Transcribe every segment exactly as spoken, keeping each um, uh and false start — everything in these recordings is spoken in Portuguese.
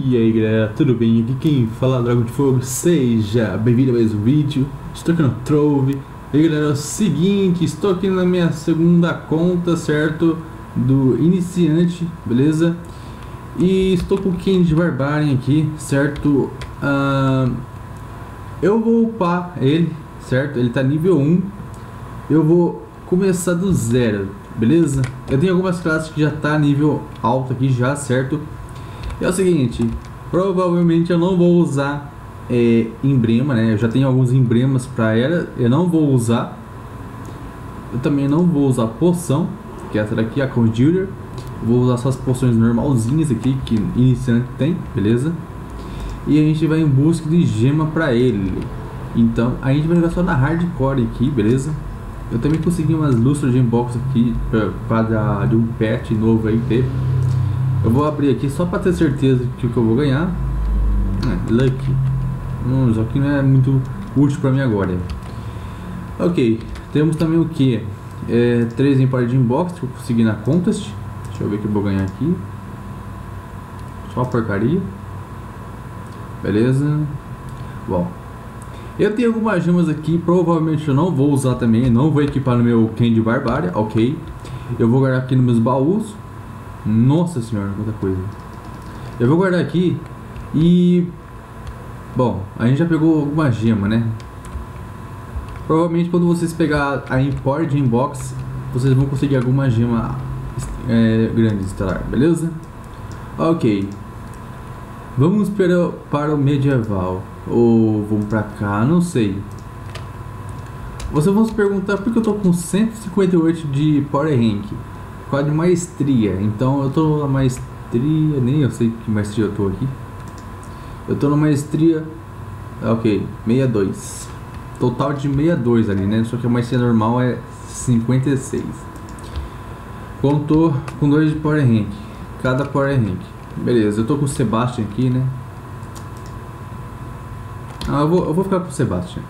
E aí galera, tudo bem? Aqui quem fala é Dragon de Fogo, seja bem-vindo a mais um vídeo. Estou aqui no Trove. E aí galera, é o seguinte, estou aqui na minha segunda conta, certo? Do iniciante, beleza? E estou com o Candy Barbarian aqui, certo? Uh, eu vou upar ele, certo? Ele tá nível um. Eu vou começar do zero, beleza? Eu tenho algumas classes que já tá nível alto aqui já, certo? É o seguinte, provavelmente eu não vou usar é, emblema, né? Eu já tenho alguns emblemas para ela, eu não vou usar. Eu também não vou usar poção, que é essa daqui, a Conjurer. Vou usar só as poções normalzinhas aqui, que iniciante tem, beleza? E a gente vai em busca de gema para ele. Então, a gente vai jogar só na hardcore aqui, beleza? Eu também consegui umas lustras de inbox aqui, para de um pet novo aí ter. Eu vou abrir aqui só para ter certeza que o que eu vou ganhar é Lucky. Hum, isso aqui não é muito útil para mim agora. Ok, temos também o que? É, três em par de inbox que eu consegui na contest. Deixa eu ver o que eu vou ganhar aqui. Só porcaria. Beleza. Bom, eu tenho algumas gemas aqui, provavelmente eu não vou usar também. Não vou equipar no meu Candy Barbarian, ok. Eu vou guardar aqui nos meus baús. Nossa senhora, quanta coisa. Eu vou guardar aqui. E bom, a gente já pegou alguma gema, né? Provavelmente quando vocês pegar a import de inbox, vocês vão conseguir alguma gema é, grande estelar, beleza? Ok. Vamos para, para o medieval. Ou vamos pra cá, não sei. Vocês vão se perguntar por que eu tô com cento e cinquenta e oito de Power Rank, quase de maestria. Então eu tô na maestria, nem eu sei que maestria eu tô aqui. Eu tô na maestria, ok, sessenta e dois. Total de sessenta e dois ali, né? Só que a maestria normal é cinquenta e seis. Contou com dois de Power Rank, cada Power Rank. Beleza, eu tô com o Sebastian aqui, né? Ah, eu vou, eu vou ficar com o Sebastian.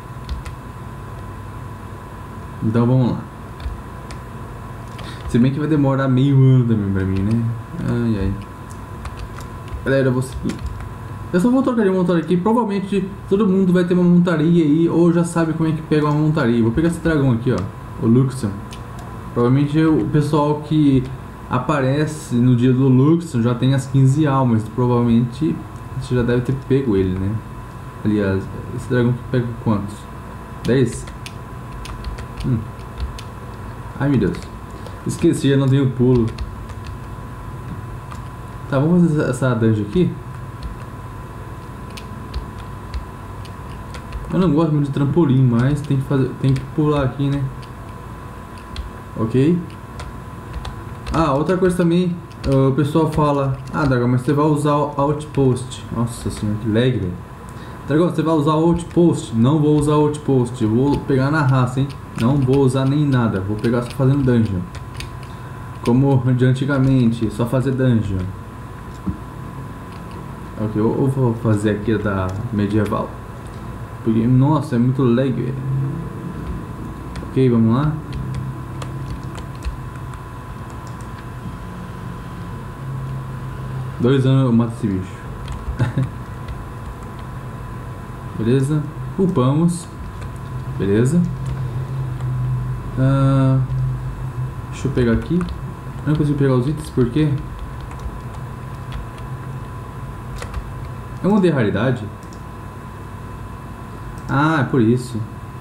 Então vamos lá. Se bem que vai demorar meio ano também pra mim, né? Ai, ai. Galera, eu vou seguir. Eu só vou trocar de montaria aqui. Provavelmente todo mundo vai ter uma montaria aí, ou já sabe como é que pega uma montaria. Vou pegar esse dragão aqui, ó, o Luxon. Provavelmente o pessoal que aparece no dia do Luxon já tem as quinze almas. Provavelmente você já deve ter pego ele, né? Aliás, esse dragão que pega quantos? dez? Hum. Ai meu Deus. Esqueci, já não tenho pulo. Tá, vamos fazer essa dungeon aqui. Eu não gosto muito de trampolim, mas tem que fazer, tem que pular aqui, né? Ok. Ah, outra coisa também, o pessoal fala: ah, Dragão, mas você vai usar o Outpost. Nossa senhora, que lag, velho. Dragão, você vai usar o Outpost? Não vou usar o Outpost, eu vou pegar na raça, hein? Não vou usar nem nada, vou pegar só fazendo dungeon. Como de antigamente, só fazer dungeon. Ok, eu, eu vou fazer aqui da medieval. Porque, nossa, é muito lag, velho. Ok, vamos lá. Dois anos eu mato esse bicho. Beleza, upamos. Beleza. Uh, deixa eu pegar aqui. Eu não consigo pegar os itens porque eu mudei a raridade. Ah, é por isso.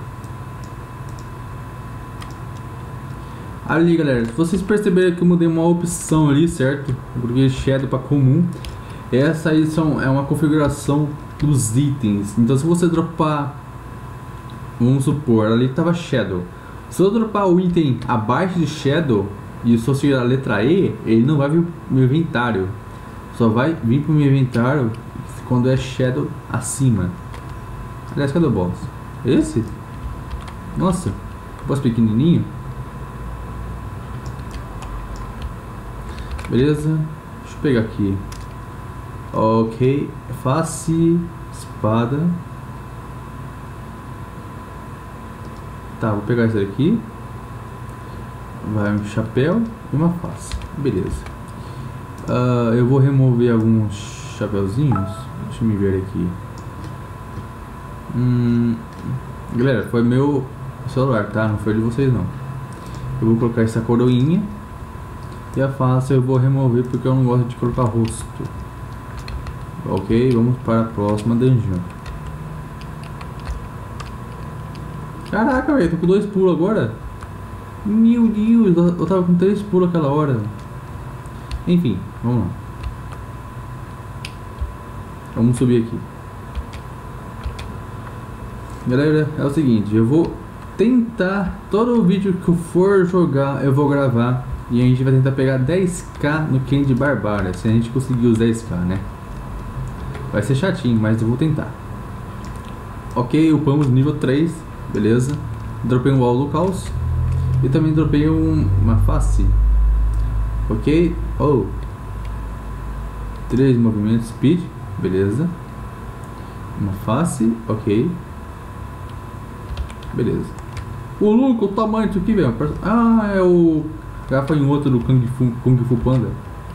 Ali, galera, se vocês perceberem que eu mudei uma opção ali, certo? Porque Shadow para comum. Essa aí são, é uma configuração dos itens. Então se você dropar, vamos supor, ali tava Shadow. Se eu dropar o item abaixo de Shadow e associar a letra E, ele não vai vir pro meu inventário. Só vai vir pro meu inventário quando é Shadow acima. Aliás, cadê o boss? Esse? Nossa, boss pequenininho. Beleza, deixa eu pegar aqui. Ok, face, espada. Tá, vou pegar esse aqui. Vai um chapéu e uma face. Beleza. Uh, eu vou remover alguns chapeuzinhos. Deixa eu me ver aqui. Hum, galera, foi meu celular, tá? Não foi de vocês não. Eu vou colocar essa coroinha. E a face eu vou remover porque eu não gosto de colocar rosto. Ok, vamos para a próxima dungeon. Caraca, velho, tô com dois pulos agora. Meu Deus, eu tava com três pulos aquela hora. Enfim, vamos lá. Vamos subir aqui. Galera, é o seguinte, eu vou tentar, todo o vídeo que eu for jogar, eu vou gravar. E a gente vai tentar pegar dez k no Candy Barbária, se a gente conseguir os dez k, né? Vai ser chatinho, mas eu vou tentar. Ok, upamos nível três, beleza. Dropei um wall do caos. E também dropei um, uma face. Ok, oh. Três movimentos speed, beleza. Uma face, ok. Beleza. O louco, o tamanho disso aqui, velho. Ah, é o gafanhoto do Kung Fu, Kung Fu Panda.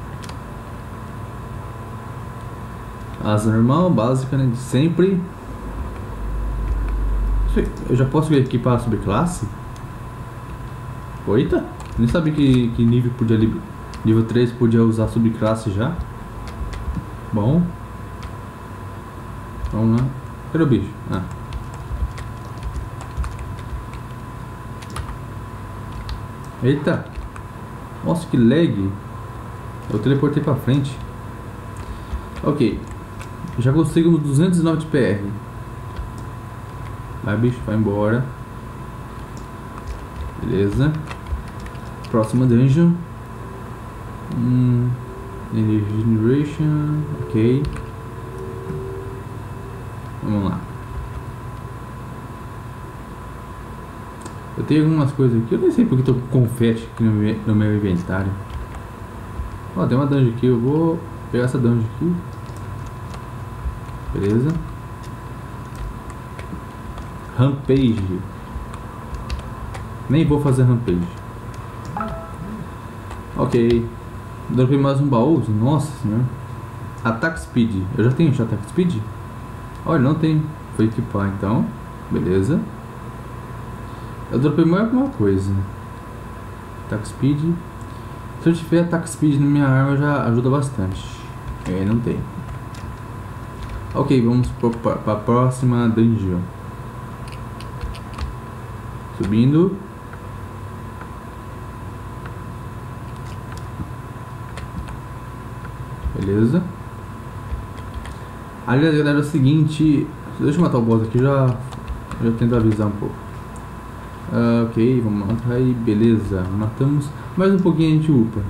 Asa normal, básica, né? De sempre. Eu já posso vir aqui para subclasse? Eita! Nem sabia que, que nível podia. Nível três podia usar subclasse já. Bom. Vamos lá. Cadê o bicho? Ah. Eita! Nossa, que lag! Eu teleportei pra frente. Ok. Já consigo duzentos e nove de P R. Vai, bicho, vai embora. Beleza. Próxima dungeon. Hum, Energy Generation. Ok. Vamos lá. Eu tenho algumas coisas aqui. Eu nem sei porque eu tô com confete aqui no meu, no meu inventário. Ó, tem uma dungeon aqui. Eu vou pegar essa dungeon aqui. Beleza. Rampage. Nem vou fazer rampage. Ok. Dropei mais um baú. Nossa senhora. Attack Speed. Eu já tenho Attack Speed? Olha, não tem. Vou equipar então. Beleza. Eu dropei mais alguma coisa. Attack Speed. Se eu tiver Attack Speed na minha arma já ajuda bastante. É, não tem. Ok, vamos para a próxima dungeon. Subindo. Beleza. Aliás, galera, é o seguinte. Deixa eu matar o boss aqui, já, já tento avisar um pouco. Uh, ok, vamos matar aí, beleza. Matamos. Mais um pouquinho a gente upa.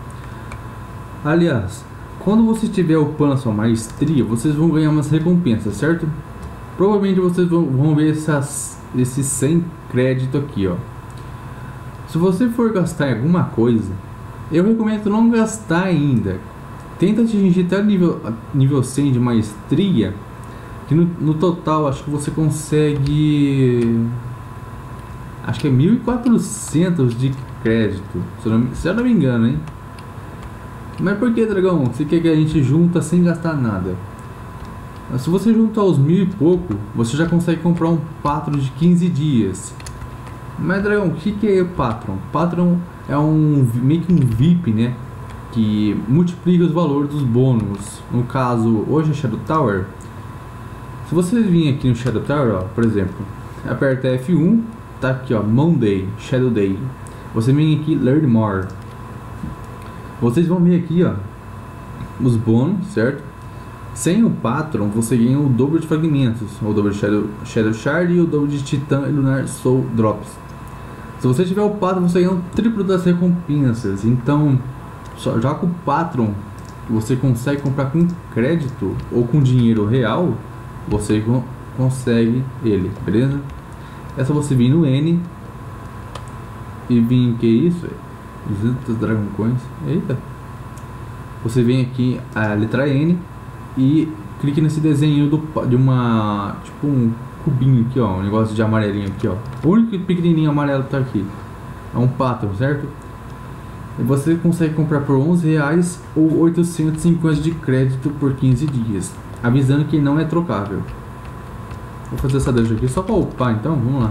Aliás, quando você estiver upando a sua maestria, vocês vão ganhar umas recompensas, certo? Provavelmente vocês vão, vão ver essas, esses cem créditos aqui, ó. Se você for gastar em alguma coisa, eu recomendo não gastar ainda. Tenta atingir até nível, nível cem de maestria, que no, no total acho que você consegue... Acho que é mil e quatrocentos de crédito, se eu, não, se eu não me engano, hein? Mas por que, dragão? Você quer que a gente junta sem gastar nada? Se você juntar os mil e pouco, você já consegue comprar um Patron de quinze dias. Mas, dragão, o que, que é Patron? Patron é um meio que um V I P, né? Que multiplica os valores dos bônus. No caso, hoje é Shadow Tower. Se você vir aqui no Shadow Tower, ó, por exemplo, aperta F um, tá aqui, ó, Monday, Shadow Day. Você vem aqui, Learn More. Vocês vão ver aqui, ó, os bônus, certo? Sem o Patron, você ganha o dobro de fragmentos, o dobro de Shadow, Shadow Shard e o dobro de Titan e Lunar Soul Drops. Se você tiver o Patron, você ganha o triplo das recompensas. Então, só, já com o Patron, você consegue comprar com crédito ou com dinheiro real, você co consegue ele, beleza? É só você vir no N e vir, que isso? duzentos Dragon Coins. Eita. Você vem aqui a letra N e clique nesse desenho do, de uma, tipo um cubinho aqui, ó, um negócio de amarelinho aqui, ó. O único pequenininho amarelo que tá aqui é um Patron, certo? Você consegue comprar por onze reais ou oitocentos e cinquenta de crédito por quinze dias, avisando que não é trocável. Vou fazer essa dungeon aqui só pra upar, então vamos lá.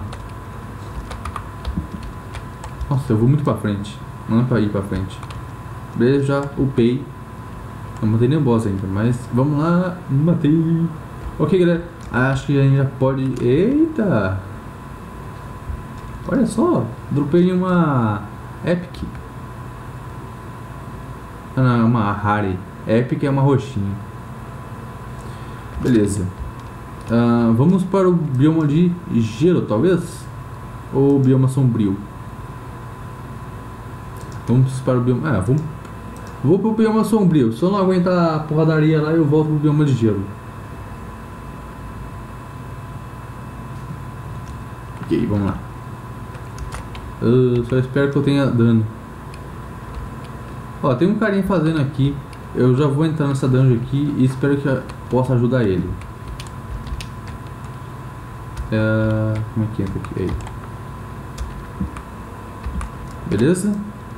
Nossa, eu vou muito pra frente, não é pra ir pra frente. Beleza, já upei. Não matei nem o boss ainda, mas vamos lá, matei. Ok, galera, acho que a gente já pode... Eita! Olha só, dropei uma Epic. Ah, não, é uma Harry. Epic é uma roxinha. Beleza. Uh, vamos para o bioma de gelo, talvez? Ou bioma sombrio? Vamos para o bioma... Ah, vamos... Vou pro bioma sombrio. Se eu não aguentar a porradaria lá, eu volto pro bioma de gelo. Ok, vamos lá. Eu só espero que eu tenha dano. Ó, tem um carinha fazendo aqui. Eu já vou entrar nessa dungeon aqui e espero que eu possa ajudar ele. É... Como é que entra aqui? Aí. Beleza?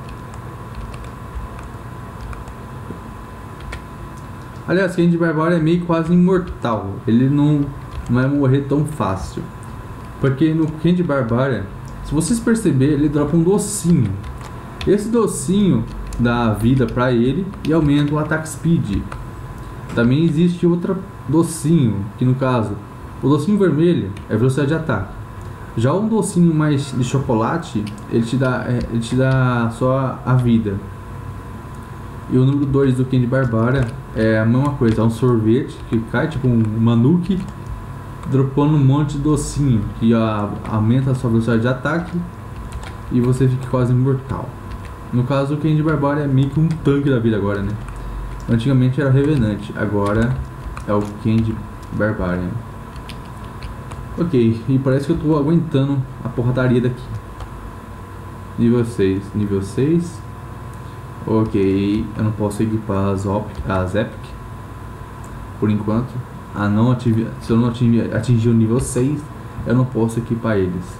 Aliás, Candy Barbário é meio quase imortal. Ele não, não vai morrer tão fácil. Porque no Candy Barbário, se vocês perceberem, ele dropa um docinho. Esse docinho dá vida pra ele e aumenta o ataque speed. Também existe outro docinho, que no caso, o docinho vermelho é velocidade de ataque. Já um docinho mais de chocolate, ele te dá, ele te dá só a vida. E o número dois do Candy Barbário é a mesma coisa, é um sorvete que cai, tipo um manuke, dropando um monte de docinho, que a, aumenta a sua velocidade de ataque e você fica quase imortal. No caso, o Candy Barbário é meio que um tanque da vida agora, né? Antigamente era Revenante, agora é o Candy Barbário. Ok, e parece que eu tô aguentando a porradaria daqui. Nível seis, nível seis. Ok, eu não posso equipar as, op, as Epic por enquanto. Ah, não ative, se eu não atingir, atingir o nível seis, eu não posso equipar eles.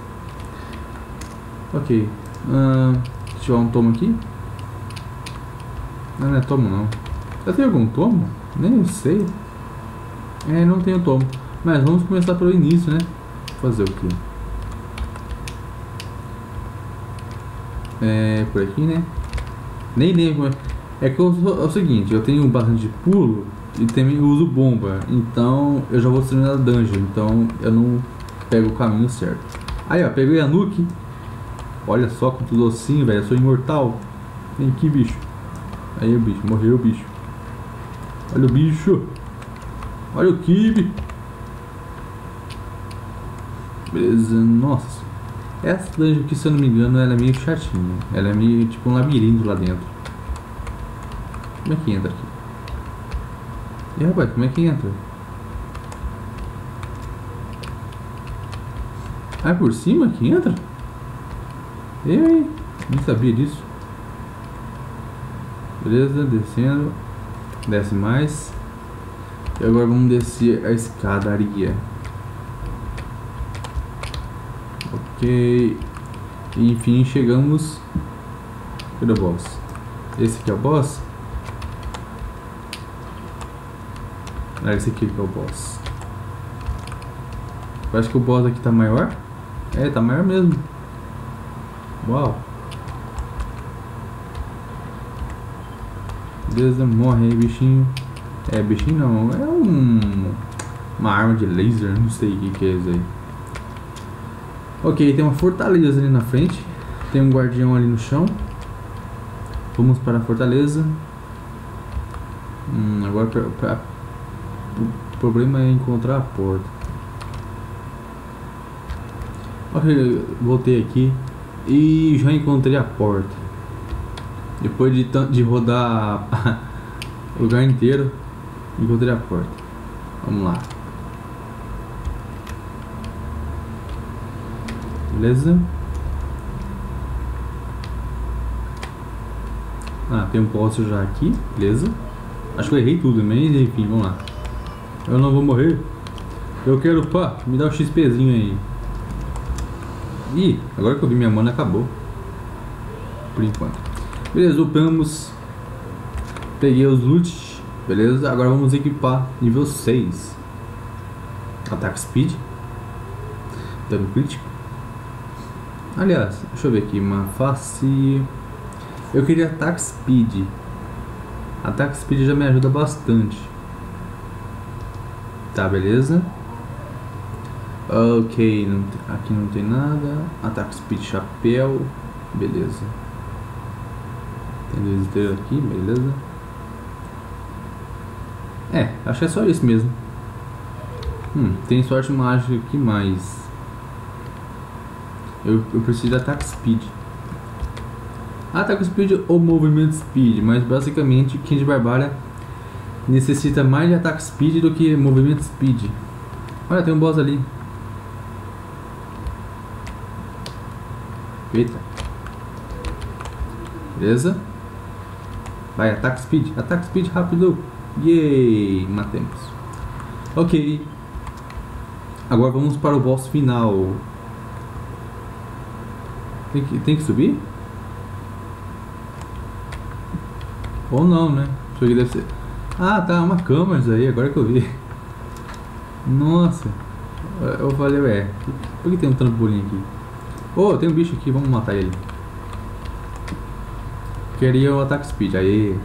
Ok, uh, se tiver um tomo aqui. Não, não é tomo não. Eu tenho algum tomo? Nem eu sei. É, não tenho tomo. Mas vamos começar pelo início, né? Fazer o que? É, por aqui, né? Nem lembro. É que eu, é o seguinte, eu tenho bastante de pulo e também uso bomba. Então eu já vou terminar a dungeon. Então eu não pego o caminho certo. Aí ó, peguei a nuke. Olha só quanto docinho, velho. Eu sou imortal. Vem aqui, bicho. Aí o bicho, morreu o bicho. Olha o bicho. Olha o kibe. Beleza, nossa. Essa dungeon aqui, se eu não me engano, ela é meio chatinha. Ela é meio tipo um labirinto lá dentro. Como é que entra aqui? E rapaz, como é que entra? Ah, é por cima que entra? Ei, nem sabia disso. Beleza, descendo. Desce mais. E agora vamos descer a escadaria. Ok. E enfim chegamos. Cadê o boss? Esse aqui é o boss? Ah, esse aqui que é o boss. Eu acho que o boss aqui tá maior. É, tá maior mesmo. Uau. Beleza, morre aí, bichinho. É, bichinho não, é um... uma arma de laser, não sei o que, que é isso aí. Ok, tem uma fortaleza ali na frente. Tem um guardião ali no chão. Vamos para a fortaleza. Hum, agora pra, pra, o problema é encontrar a porta. Ok, voltei aqui e já encontrei a porta. Depois de, de rodar o lugar inteiro, encontrei a porta. Vamos lá. Beleza? Ah, tem um poço já aqui, beleza? Acho que eu errei tudo, mas enfim, vamos lá. Eu não vou morrer. Eu quero, pá, me dá um XPzinho aí. Ih, agora que eu vi minha mana acabou. Por enquanto. Beleza, upamos. Peguei os loot. Beleza, agora vamos equipar nível seis. Ataque speed. Dano crítico. Aliás, deixa eu ver aqui, uma face. Eu queria ataque speed. Ataque speed já me ajuda bastante. Tá, beleza. Ok, não, aqui não tem nada. Ataque speed, chapéu. Beleza. Tem dois estrelas aqui, beleza. É, acho que é só isso mesmo. Hum, tem sorte mágica aqui mais. Eu, eu preciso de ataque speed. Ataque speed ou movimento speed, mas basicamente quem de barbária necessita mais de ataque speed do que movimento speed. Olha, tem um boss ali. Eita. Beleza. Vai, ataque speed. Ataque speed rápido. Yay, matemos. Ok. Agora vamos para o boss final. Tem que, tem que subir? Ou não, né? Isso aqui deve ser... Ah, tá, uma câmera isso aí, agora que eu vi. Nossa. Eu falei, ué, por que tem um trampolim aqui? Oh, tem um bicho aqui, vamos matar ele. Queria o ataque speed, aí.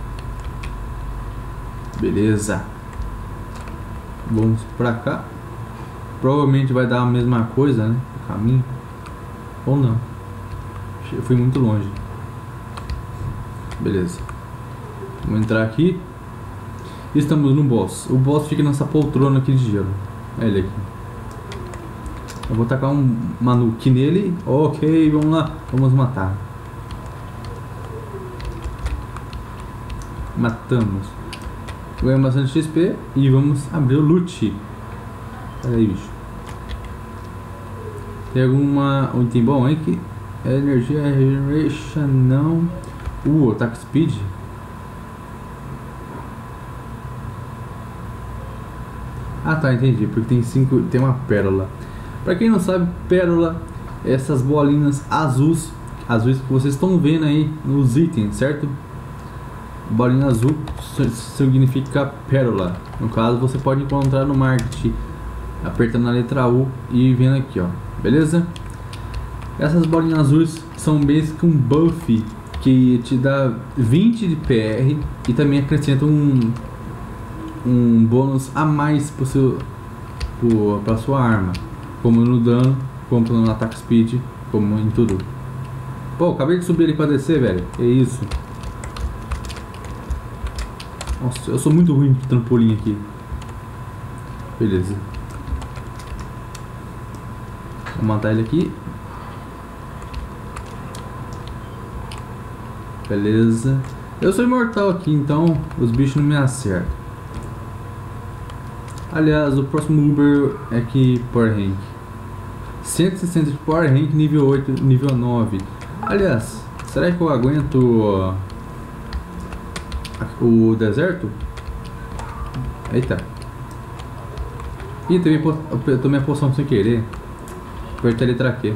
Beleza. Vamos pra cá. Provavelmente vai dar a mesma coisa, né? O caminho. Ou não. Eu fui muito longe. Beleza. Vamos entrar aqui. Estamos no boss. O boss fica nessa poltrona aqui de gelo. É ele aqui. Eu vou tacar um manuki nele. Ok, vamos lá. Vamos matar. Matamos. Ganhamos bastante X P. E vamos abrir o loot. Pera aí, bicho. Tem alguma... um item bom aí que... É energia, regeneration, não. Uh, ataque speed. Ah, tá, entendi. Porque tem cinco, tem uma pérola. Pra quem não sabe, pérola, essas bolinhas azuis, azuis que vocês estão vendo aí nos itens, certo? Bolinha azul significa pérola. No caso, você pode encontrar no market, apertando a letra U e vendo aqui, ó. Beleza? Essas bolinhas azuis são basic um buff que te dá vinte de P R e também acrescenta um um bônus a mais para seu para sua arma, como no dano, como no ataque speed, como em tudo. Pô, acabei de subir ali para descer, velho. É isso. Nossa, eu sou muito ruim de trampolim aqui. Beleza. Vou matar ele aqui. Beleza. Eu sou imortal aqui, então os bichos não me acertam. Aliás, o próximo Uber é que Power Rank cento e sessenta de Power Rank, nível oito, nível nove. Aliás, será que eu aguento uh, o deserto? Eita. Ih, eu tomei a poção sem querer. Apertei a letra Q.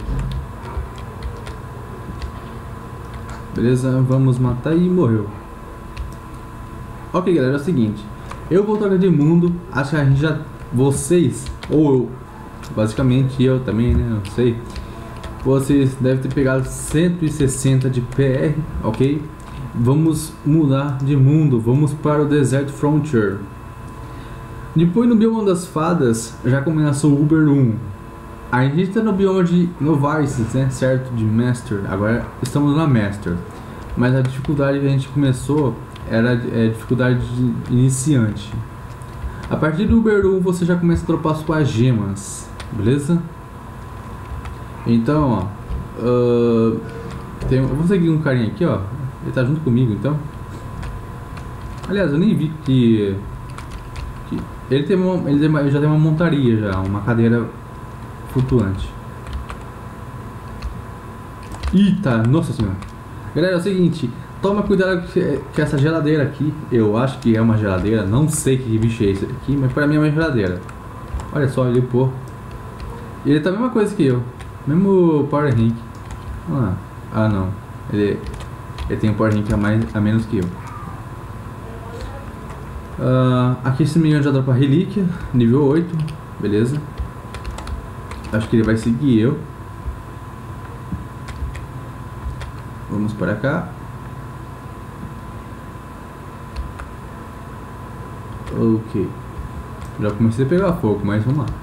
Beleza, vamos matar e morreu. Ok, galera, é o seguinte. Eu vou trocar de mundo. Acho que a gente já... Vocês, ou eu, basicamente eu também, né? Não sei. Vocês devem ter pegado cento e sessenta de P R, ok? Vamos mudar de mundo. Vamos para o Desert Frontier. Depois no bioma das fadas, já começou o Uber um. A gente está no bioma de Novices, né? Certo? De Master. Agora estamos na Master. Mas a dificuldade que a gente começou era é, dificuldade de iniciante. A partir do Uber um você já começa a dropar suas gemas. Beleza? Então, ó. Uh, tem, eu vou seguir um carinha aqui, ó. Ele tá junto comigo, então. Aliás, eu nem vi que... que ele, tem uma, ele, tem uma, ele já tem uma montaria já. Uma cadeira flutuante. Eita, nossa senhora. Galera, é o seguinte, toma cuidado com essa geladeira aqui. Eu acho que é uma geladeira, não sei que bicho é esse aqui, mas pra mim é uma geladeira. Olha só, ele pô. Ele tá a mesma coisa que eu. Mesmo Power Rank. Ah, ah não. Ele Ele tem um power rank a, mais, a menos que eu. Uh, aqui, se não me engano, já dá pra relíquia, nível oito, beleza. Acho que ele vai seguir eu. Vamos para cá. Ok. Já comecei a pegar fogo, mas vamos lá.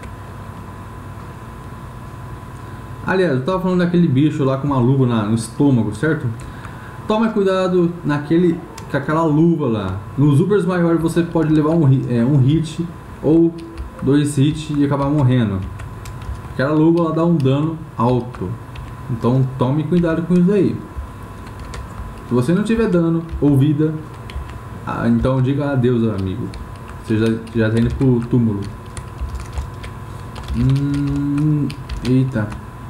Aliás, eu tava falando daquele bicho lá com uma luva na, no estômago, certo? Tome cuidado naquele, com aquela luva lá. Nos Ubers maiores você pode levar um, é, um hit ou dois hits e acabar morrendo. Aquela luva ela dá um dano alto. Então tome cuidado com isso aí. Se você não tiver dano ou vida, ah, então diga adeus, amigo. Você já, já tá indo pro túmulo. Hum, eita.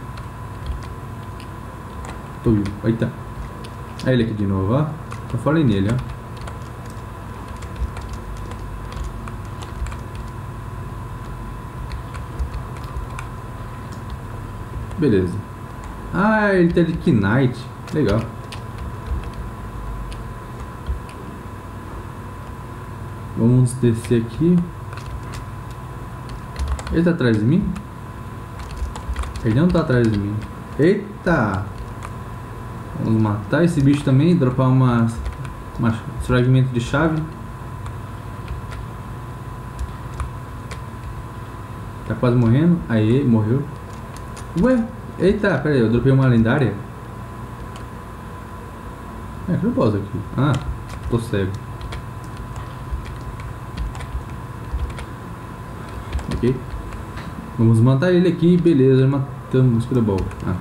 Tô vivo. Eita. Olha ele aqui de novo, ó. Eu falei nele, ó. Beleza. Ah, ele tem de Knight. Legal. Vamos descer aqui. Ele tá atrás de mim? Ele não tá atrás de mim. Eita! Vamos matar esse bicho também. Dropar uma, uma fragmento de chave. Tá quase morrendo. Aê, morreu. Ué, eita, pera aí, eu dropei uma lendária. É, que eu posso aqui. Ah, tô cego. Ok. Vamos matar ele aqui, beleza, matamos o Screwball. Ah.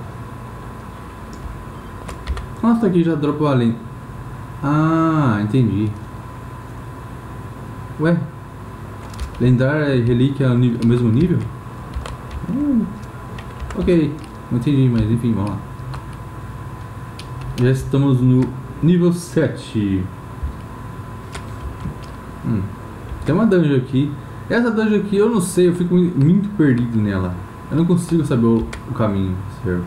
Nossa, aqui já dropou além. Ah, entendi. Ué, lendária e relíquia ao mesmo nível? Hum. Ok, não entendi, mas enfim, vamos lá. Já estamos no nível sete. Hum. Tem uma dungeon aqui. Essa dungeon aqui eu não sei, eu fico muito perdido nela. Eu não consigo saber o, o caminho certo.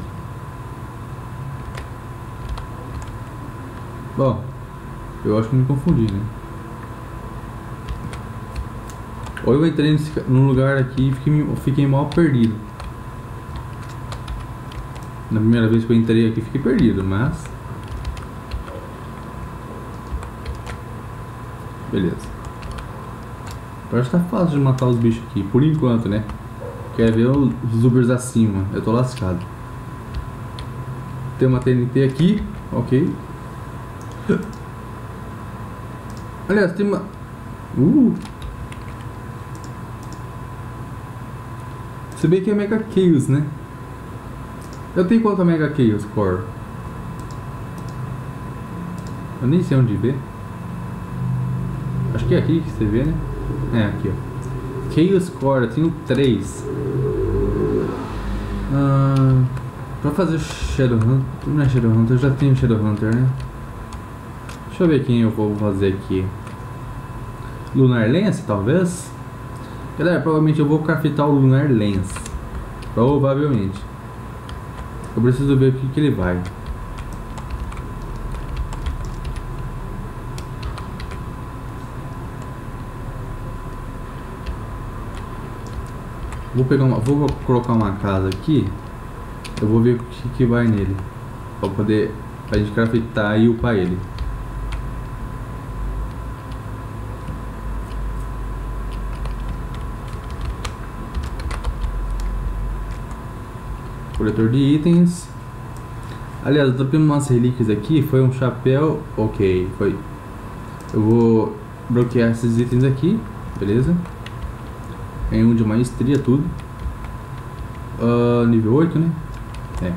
Bom, eu acho que me confundi, né? Ou eu entrei nesse, num lugar aqui e fiquei, fiquei mal perdido. Na primeira vez que eu entrei aqui fiquei perdido, mas... beleza. Parece que tá fácil de matar os bichos aqui, por enquanto, né? Quer ver os Ubers acima, eu tô lascado. Tem uma T N T aqui, ok. Aliás, tem uma... Uh! Se bem que é Mega Chaos, né? Eu tenho quanto a Mega Chaos Core? Eu nem sei onde ver. Acho que é aqui que você vê, né? É, aqui, ó. Chaos Core, eu tenho três. Ah, pra fazer Shadowhunter... Não é Shadowhunter, eu já tenho Shadowhunter, né? Deixa eu ver quem eu vou fazer aqui. Lunar Lance, talvez? Galera, provavelmente eu vou craftar o Lunar Lance. Provavelmente. Eu preciso ver o que, que ele vai. Vou pegar uma, vou colocar uma casa aqui. Eu vou ver o que, que vai nele, para poder a gente craftar e upar ele. Coletor de itens. Aliás, eu dropei umas relíquias aqui. Foi um chapéu. Ok, foi. Eu vou bloquear esses itens aqui. Beleza. Tem um de maestria, tudo. Uh, nível oito, né? É.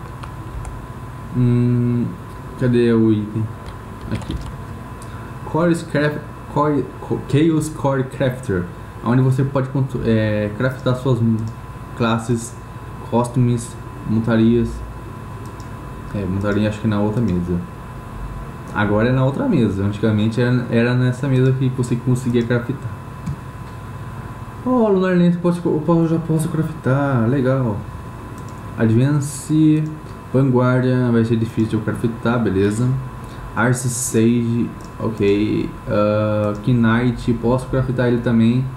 Hum, cadê o item? Aqui. Core Craft, Core, Chaos Core Crafter. Onde você pode é, craftar suas classes, costumes, montarias. É, montaria acho que na outra mesa. Agora é na outra mesa. Antigamente era, era nessa mesa que você conseguia craftar. Oh, Lunar Lance, eu já posso craftar, legal. Advance, Vanguardia, vai ser difícil de eu craftar, beleza. Arce Sage, ok. Uh, Knight, posso craftar ele também.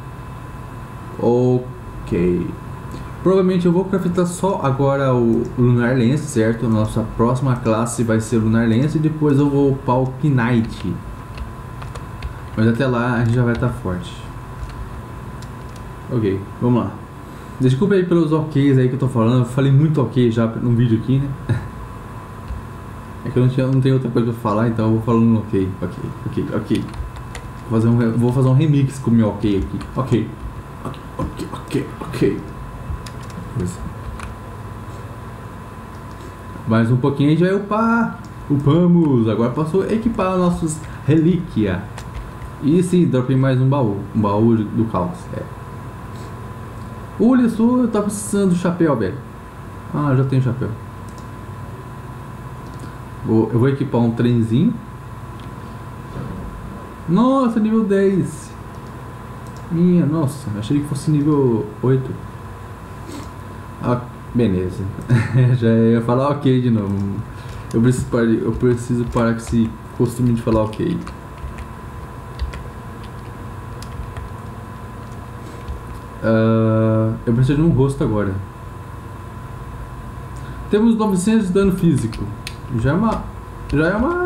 Ok. Provavelmente eu vou craftar só agora o Lunar Lance, certo? Nossa próxima classe vai ser Lunar Lance e depois eu vou upar o Knight. Mas até lá a gente já vai estar forte. Ok, vamos lá. Desculpa aí pelos oks aí que eu tô falando. Eu falei muito ok já no vídeo aqui, né? É que eu não, tinha, não tenho outra coisa pra falar, então eu vou falando ok, ok, ok, ok. Vou fazer um, vou fazer um remix com o meu ok aqui. Ok, ok, ok, ok, ok. Mais um pouquinho a gente vai upar. Upamos. Agora posso equipar nossos relíquia. E sim, dropei mais um baú. Um baú do caos. É. Olha só, eu tava precisando do chapéu, velho. Ah, já tenho chapéu. Vou, eu vou equipar um trenzinho. Nossa, nível dez. Minha, nossa, achei que fosse nível oito. Ah, beleza. Já ia falar ok de novo. Eu preciso parar, eu preciso parar com esse costume de falar ok. Uh, eu preciso de um rosto agora. Temos novecentos de dano físico. Já é uma. Já é uma.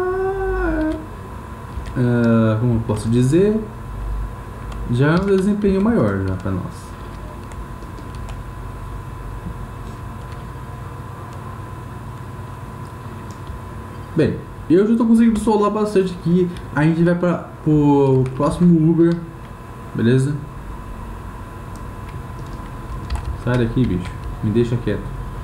Uh, como eu posso dizer? Já é um desempenho maior já pra nós. Bem, eu já tô conseguindo solar bastante aqui. A gente vai para o próximo Uber, beleza? Sai daqui, bicho. Me deixa quieto.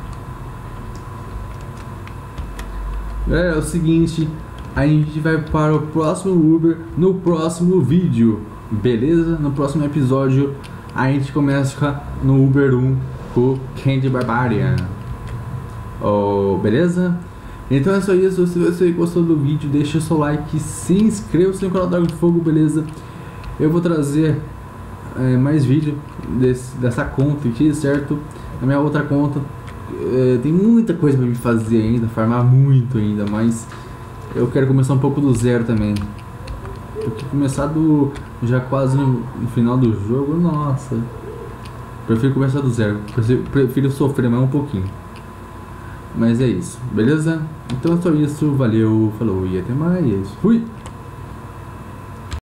Galera, é o seguinte. A gente vai para o próximo Uber no próximo vídeo, beleza? No próximo episódio a gente começa no Uber um com o Candy Barbarian. Oh, beleza? Então é só isso. Se você gostou do vídeo, deixa o seu like, se inscreva-se no canal Dragon de Fogo, beleza? Eu vou trazer é, mais vídeo desse, dessa conta aqui, certo? A minha outra conta é, tem muita coisa pra me fazer ainda, farmar muito ainda, mas eu quero começar um pouco do zero também. Porque começar do já quase no, no final do jogo, nossa. Prefiro começar do zero, prefiro, prefiro sofrer mais um pouquinho. Mas é isso, beleza? Então é só isso, valeu, falou e até mais. Fui!